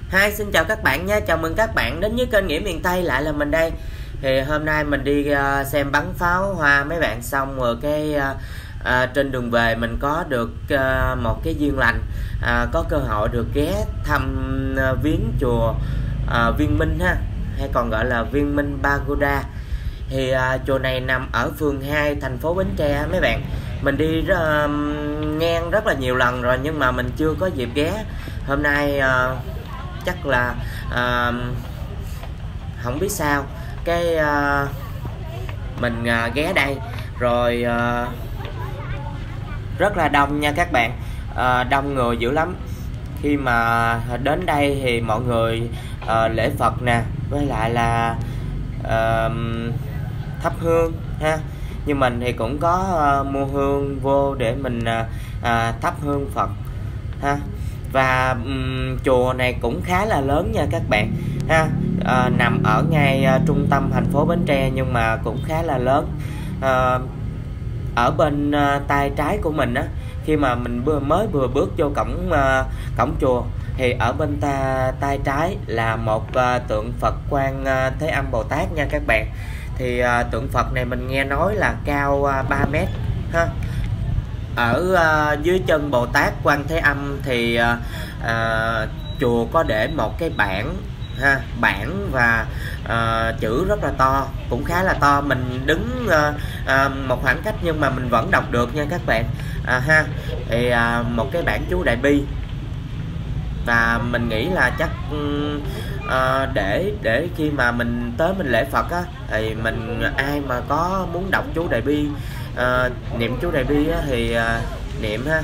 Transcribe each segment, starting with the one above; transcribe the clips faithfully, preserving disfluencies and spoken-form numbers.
Hi, xin chào các bạn nha, chào mừng các bạn đến với kênh Nghĩa Miền Tây, lại là mình đây. Thì hôm nay mình đi uh, xem bắn pháo hoa mấy bạn xong rồi cái uh, uh, trên đường về mình có được uh, một cái duyên lành, uh, có cơ hội được ghé thăm uh, viếng chùa uh, Viên Minh ha, hay còn gọi là Viên Minh Pagoda. Thì uh, chùa này nằm ở phường hai thành phố Bến Tre mấy bạn. Mình đi uh, ngang rất là nhiều lần rồi nhưng mà mình chưa có dịp ghé. Hôm nay uh, chắc là uh, không biết sao cái uh, mình uh, ghé đây rồi, uh, rất là đông nha các bạn, uh, đông người dữ lắm. Khi mà đến đây thì mọi người uh, lễ Phật nè, với lại là uh, thắp hương ha. Như mình thì cũng có uh, mua hương vô để mình uh, uh, thắp hương Phật ha. Và um, chùa này cũng khá là lớn nha các bạn ha, à, nằm ở ngay uh, trung tâm thành phố Bến Tre nhưng mà cũng khá là lớn. À, ở bên uh, tay trái của mình á, khi mà mình vừa mới vừa bước vô cổng uh, cổng chùa thì ở bên ta, tay trái là một uh, tượng Phật Quan uh, Thế Âm Bồ Tát nha các bạn. Thì uh, tượng Phật này mình nghe nói là cao uh, ba mét ha. Ở uh, dưới chân Bồ Tát Quan Thế Âm thì uh, uh, chùa có để một cái bảng ha, bảng và uh, chữ rất là to, cũng khá là to. Mình đứng uh, uh, một khoảng cách nhưng mà mình vẫn đọc được nha các bạn uh, ha. Thì uh, một cái bảng chú Đại Bi, và mình nghĩ là chắc uh, để để khi mà mình tới mình lễ Phật á, thì mình ai mà có muốn đọc chú Đại Bi, uh, niệm chú Đại Bi á, thì uh, niệm ha.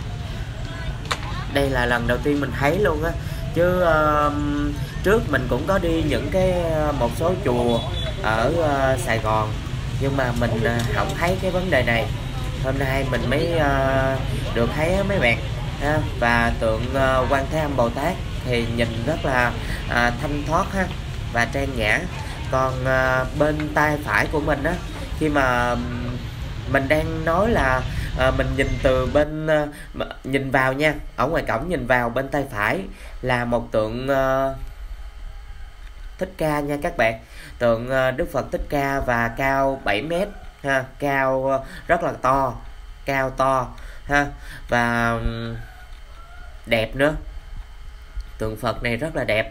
Đây là lần đầu tiên mình thấy luôn á, chứ uh, trước mình cũng có đi những cái một số chùa ở uh, Sài Gòn nhưng mà mình uh, không thấy cái vấn đề này. Hôm nay mình mới uh, được thấy á, mấy bạn ha. Và tượng uh, Quan Thế Âm Bồ Tát thì nhìn rất là uh, thanh thoát ha và trang nhã. Còn uh, bên tay phải của mình á, khi mà mình đang nói là à, mình nhìn từ bên à, nhìn vào nha, ở ngoài cổng nhìn vào bên tay phải là một tượng à, Thích Ca nha các bạn. Tượng à, Đức Phật Thích Ca và cao bảy mét ha, cao à, rất là to, cao to ha, và đẹp nữa. Tượng Phật này rất là đẹp.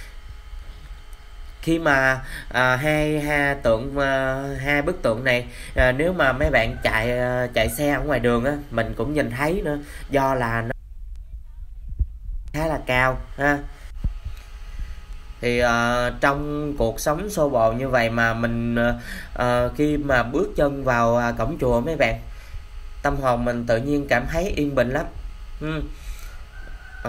Khi mà à, hai hai tượng à, hai bức tượng này, à, nếu mà mấy bạn chạy à, chạy xe ở ngoài đường á, mình cũng nhìn thấy nữa, do là nó khá là cao ha. Thì à, trong cuộc sống xô bồ như vậy mà mình à, khi mà bước chân vào à, cổng chùa mấy bạn, tâm hồn mình tự nhiên cảm thấy yên bình lắm. ừ. à,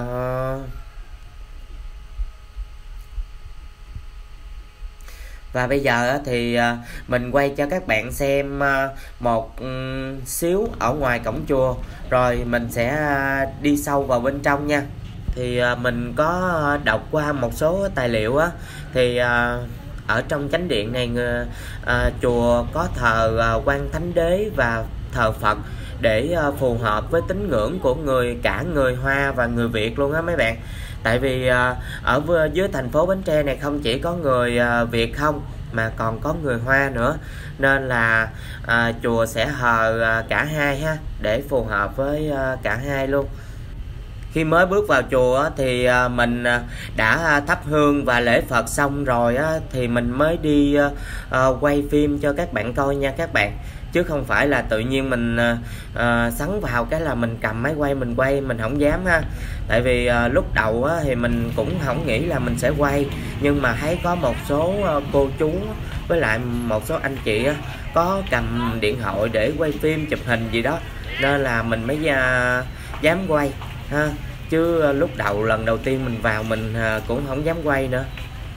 Và bây giờ thì mình quay cho các bạn xem một xíu ở ngoài cổng chùa, rồi mình sẽ đi sâu vào bên trong nha. Thì mình có đọc qua một số tài liệu á, thì ở trong chánh điện này chùa có thờ Quan Thánh Đế và thờ Phật để phù hợp với tín ngưỡng của người cả người Hoa và người Việt luôn á mấy bạn. Tại vì ở dưới thành phố Bến Tre này không chỉ có người Việt không mà còn có người Hoa nữa, nên là à, chùa sẽ thờ à, cả hai ha, để phù hợp với à, cả hai luôn. Khi mới bước vào chùa thì à, mình à, đã thắp hương và lễ Phật xong rồi á, thì mình mới đi à, quay phim cho các bạn coi nha các bạn, chứ không phải là tự nhiên mình à, sắn vào cái là mình cầm máy quay mình quay, mình không dám ha. Tại vì à, lúc đầu á, thì mình cũng không nghĩ là mình sẽ quay, nhưng mà thấy có một số à, cô chú với lại một số anh chị á, có cầm điện thoại để quay phim chụp hình gì đó, nên là mình mới à, dám quay ha. Chứ à, lúc đầu lần đầu tiên mình vào mình à, cũng không dám quay nữa.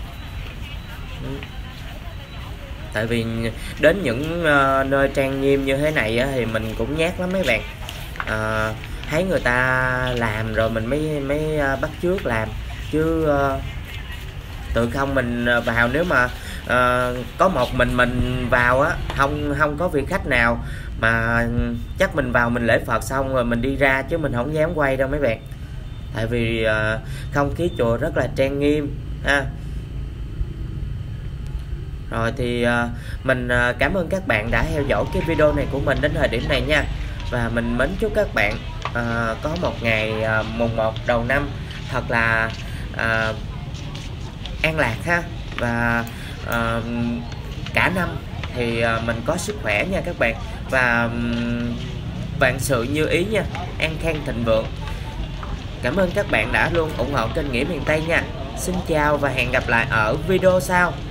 Tại vì đến những uh, nơi trang nghiêm như thế này á, thì mình cũng nhát lắm mấy bạn. uh, Thấy người ta làm rồi mình mới mới uh, bắt chước làm, chứ uh, tự không mình vào, nếu mà uh, có một mình mình vào á, không không có vị khách nào, mà chắc mình vào mình lễ Phật xong rồi mình đi ra, chứ mình không dám quay đâu mấy bạn. tại vì uh, không khí chùa rất là trang nghiêm ha. Rồi thì uh, mình uh, cảm ơn các bạn đã theo dõi cái video này của mình đến thời điểm này nha. Và mình mến chúc các bạn uh, có một ngày uh, mùng một đầu năm thật là uh, an lạc ha. Và uh, cả năm thì uh, mình có sức khỏe nha các bạn. Và um, vạn sự như ý nha, an khang thịnh vượng. Cảm ơn các bạn đã luôn ủng hộ kênh Nghĩa Miền Tây nha. Xin chào và hẹn gặp lại ở video sau.